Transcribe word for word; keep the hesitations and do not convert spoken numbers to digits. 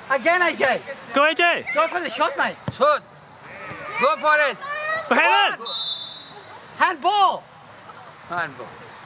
Again, A J. Go A J. Go for the shot, mate. Shoot. Go for it. Go ahead. Handball. Handball.